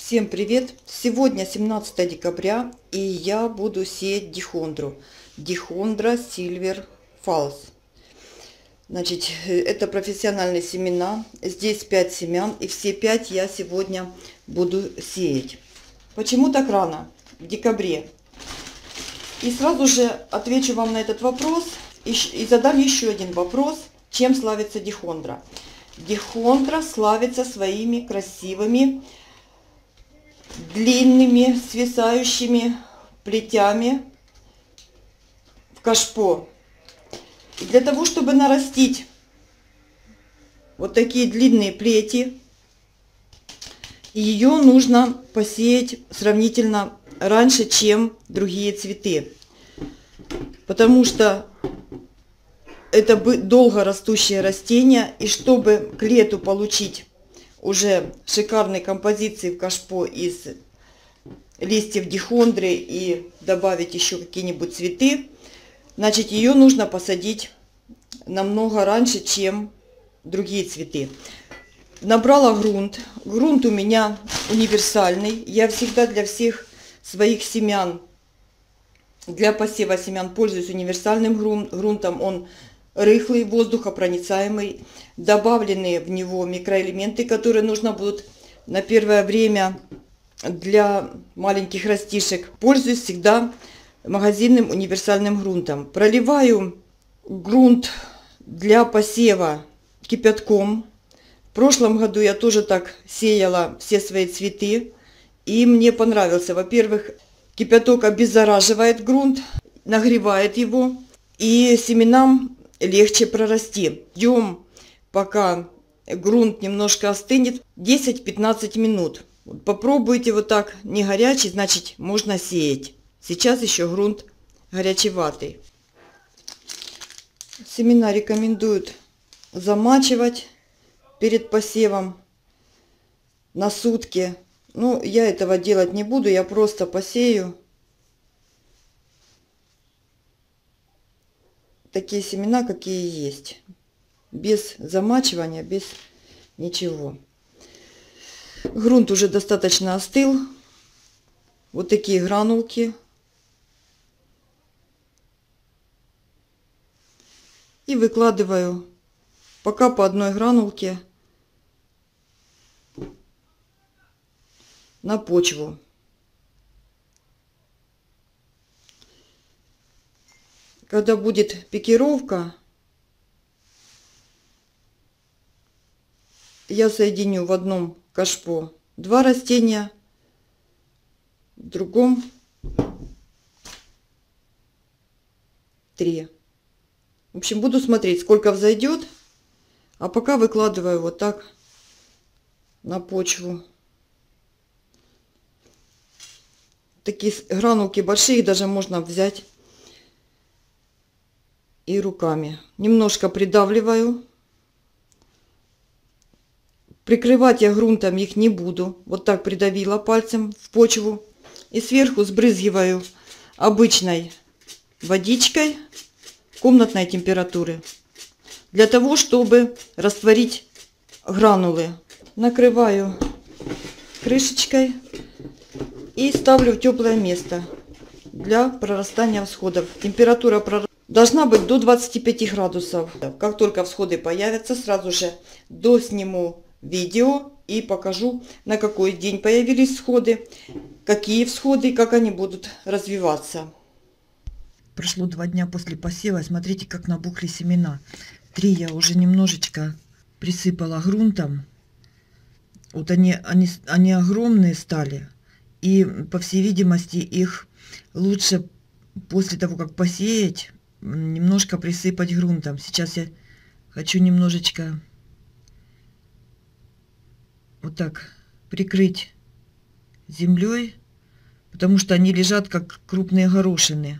Всем привет! Сегодня 17 декабря, и я буду сеять дихондру. Дихондра Silver Falls. Значит, это профессиональные семена. Здесь 5 семян, и все 5 я сегодня буду сеять. Почему так рано, в декабре? И сразу же отвечу вам на этот вопрос и задам еще один вопрос. Чем славится дихондра? Дихондра славится своими красивыми длинными свисающими плетями в кашпо. И для того, чтобы нарастить вот такие длинные плети, ее нужно посеять сравнительно раньше, чем другие цветы. Потому что это долго растущее растение, и чтобы к лету получить уже шикарной композиции в кашпо из листьев дихондры и добавить еще какие-нибудь цветы, значит, ее нужно посадить намного раньше, чем другие цветы. Набрала грунт. Грунт у меня универсальный. Я всегда для всех своих семян, для посева семян пользуюсь универсальным грунтом. Он рыхлый, воздухопроницаемый, добавлены в него микроэлементы, которые нужно будут на первое время для маленьких растишек. Пользуюсь всегда магазинным универсальным грунтом. Проливаю грунт для посева кипятком. В прошлом году я тоже так сеяла все свои цветы, и мне понравился. Во-первых, кипяток обеззараживает грунт, нагревает его, и семенам легче прорасти. Ждем, пока грунт немножко остынет, 10-15 минут. Попробуйте вот так, не горячий, значит можно сеять. Сейчас еще грунт горячеватый. Семена рекомендуют замачивать перед посевом на сутки. Ну, я этого делать не буду, я просто посею такие семена, какие есть, без замачивания, без ничего. Грунт уже достаточно остыл. Вот такие гранулки. И выкладываю пока по одной гранулке на почву. Когда будет пикировка, я соединю в одном кашпо 2 растения, в другом 3. В общем, буду смотреть, сколько взойдет, а пока выкладываю вот так на почву. Такие гранулки большие, даже можно взять и руками. Немножко придавливаю. Прикрывать я грунтом их не буду. Вот так придавила пальцем в почву. И сверху сбрызгиваю обычной водичкой комнатной температуры. Для того, чтобы растворить гранулы. Накрываю крышечкой и ставлю в теплое место для прорастания всходов. Температура должна быть до 25 градусов. Как только всходы появятся, сразу же досниму видео и покажу, на какой день появились всходы, какие всходы и как они будут развиваться. Прошло 2 дня после посева. Смотрите, как набухли семена. 3 я уже немножечко присыпала грунтом. Вот они огромные стали. И, по всей видимости, их лучше после того, как посеять, немножко присыпать грунтом. Сейчас я хочу немножечко вот так прикрыть землей, потому что они лежат как крупные горошины.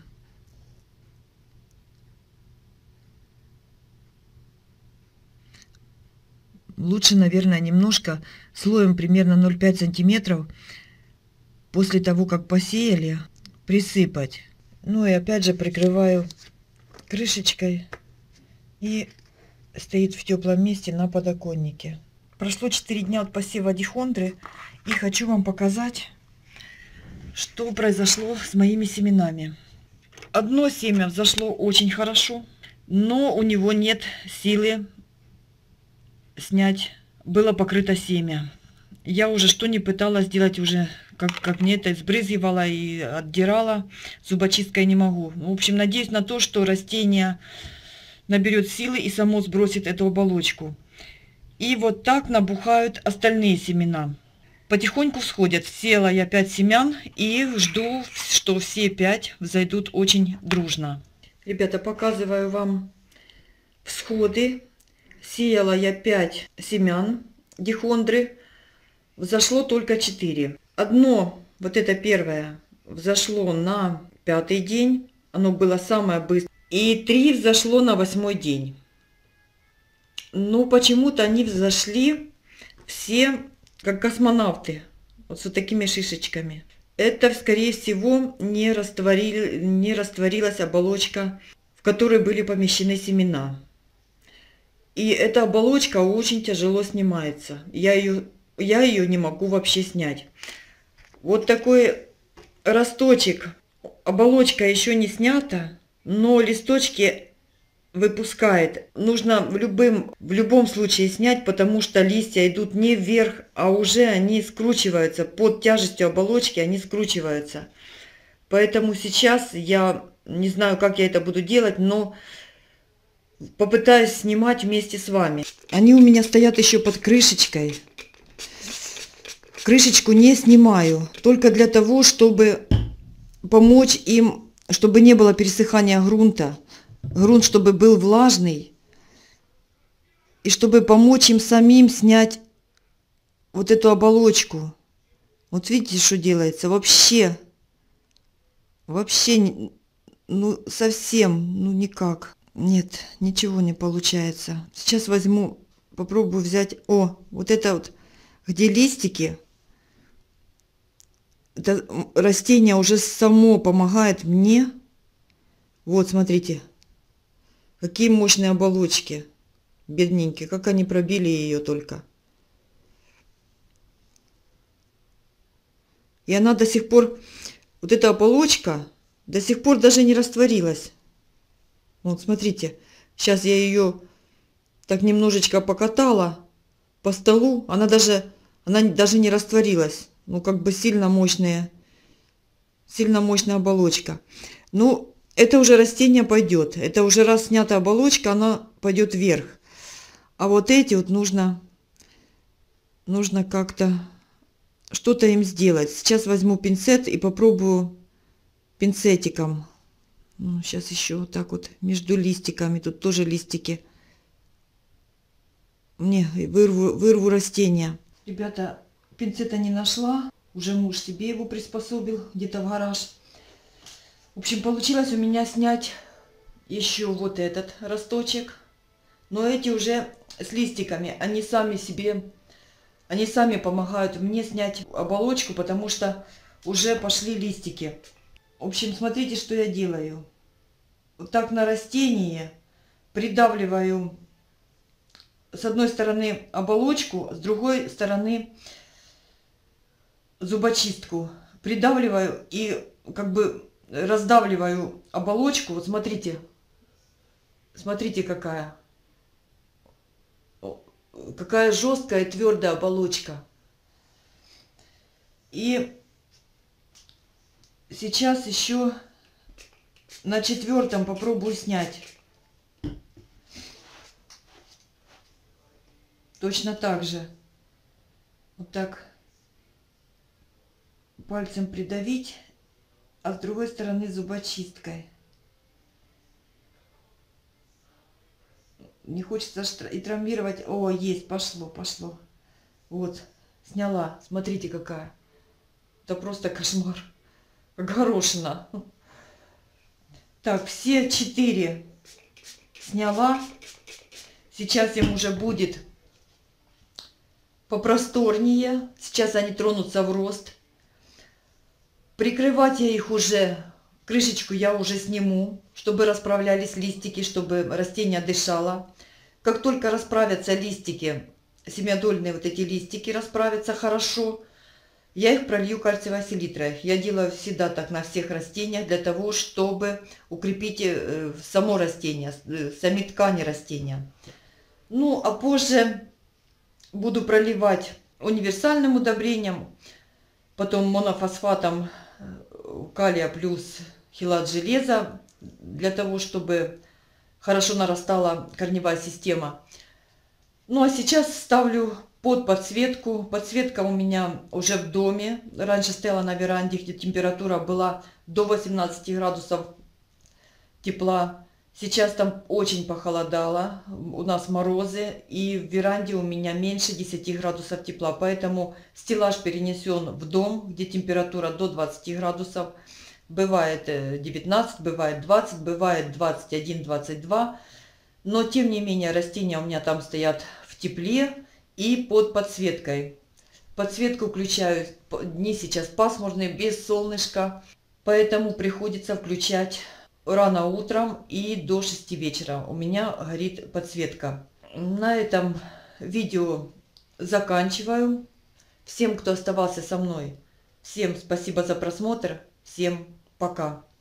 Лучше, наверное, немножко слоем примерно 0,5 сантиметров после того, как посеяли, присыпать. Ну и опять же прикрываю крышечкой, и стоит в теплом месте на подоконнике. Прошло 4 дня от посева дихондры, и хочу вам показать, что произошло с моими семенами. Одно семя взошло очень хорошо, но у него нет силы снять. Было покрыто семя. Я уже что не пыталась сделать, уже как мне это сбрызгивала и отдирала, зубочисткой не могу. В общем, надеюсь на то, что растение наберет силы и само сбросит эту оболочку. И вот так набухают остальные семена. Потихоньку всходят. Села я 5 семян и жду, что все 5 взойдут очень дружно. Ребята, показываю вам всходы. Сеяла я 5 семян дихондры. Взошло только 4. Одно, вот это первое, взошло на 5-й день. Оно было самое быстрое. И 3 взошло на 8-й день. Но почему-то они взошли все как космонавты. Вот с такими шишечками. Это, скорее всего, не растворилась оболочка, в которой были помещены семена. И эта оболочка очень тяжело снимается. Я ее не могу вообще снять. Вот такой росточек. Оболочка еще не снята, но листочки выпускает. Нужно в любом случае снять, потому что листья идут не вверх, а уже они скручиваются. Под тяжестью оболочки они скручиваются. Поэтому сейчас я не знаю, как я это буду делать, но попытаюсь снимать вместе с вами. Они у меня стоят еще под крышечкой. Крышечку не снимаю, только для того, чтобы помочь им, чтобы не было пересыхания грунта. Грунт, чтобы был влажный, и чтобы помочь им самим снять вот эту оболочку. Вот видите, что делается? Вообще, ну совсем, ну никак. Нет, ничего не получается. Сейчас возьму, попробую взять, вот это вот, где листики. Это растение уже само помогает мне. Вот, смотрите. Какие мощные оболочки. Бедненькие. Как они пробили ее только. И она до сих пор, вот эта оболочка, до сих пор даже не растворилась. Вот, смотрите. Сейчас я ее так немножечко покатала по столу. Она даже не растворилась. Ну, как бы сильно мощная оболочка. Ну, это уже растение пойдет. Это уже раз снята оболочка, она пойдет вверх. А вот эти вот нужно как-то что-то им сделать. Сейчас возьму пинцет и попробую пинцетиком. Ну, сейчас еще вот так вот между листиками. Тут тоже листики. Вырву растения. Ребята, пинцета не нашла. Уже муж себе его приспособил где-то в гараж. В общем, получилось у меня снять еще вот этот росточек. Но эти уже с листиками. Они сами помогают мне снять оболочку, потому что уже пошли листики. В общем, смотрите, что я делаю. Вот так на растение придавливаю с одной стороны оболочку, с другой стороны зубочистку. Придавливаю и как бы раздавливаю оболочку. Вот смотрите. Смотрите, какая жесткая и твердая оболочка. И сейчас еще на 4-м попробую снять. Точно так же. Вот так пальцем придавить, а с другой стороны зубочисткой. Не хочется и травмировать. О, есть, пошло. Вот, сняла. Смотрите, какая. Это просто кошмар. Как горошина. Так, все 4 сняла. Сейчас им уже будет попросторнее. Сейчас они тронутся в рост. Прикрывать я их уже, крышечку я уже сниму, чтобы расправлялись листики, чтобы растение дышало. Как только расправятся листики, семиодольные вот эти листики расправятся хорошо, я их пролью кальциевой селитрой. Я делаю всегда так на всех растениях, для того, чтобы укрепить само растение, сами ткани растения. Ну, а позже буду проливать универсальным удобрением, потом монофосфатом калия плюс хелат железа, для того, чтобы хорошо нарастала корневая система. Ну а сейчас ставлю под подсветку. Подсветка у меня уже в доме. Раньше стояла на веранде, где температура была до 18 градусов тепла. Сейчас там очень похолодало, у нас морозы, и в веранде у меня меньше 10 градусов тепла. Поэтому стеллаж перенесен в дом, где температура до 20 градусов. Бывает 19, бывает 20, бывает 21, 22. Но тем не менее растения у меня там стоят в тепле и под подсветкой. Подсветку включаю, дни сейчас пасмурные, без солнышка, поэтому приходится включать рано утром и до 6 вечера у меня горит подсветка. На этом видео заканчиваю. Всем, кто оставался со мной, всем спасибо за просмотр. Всем пока.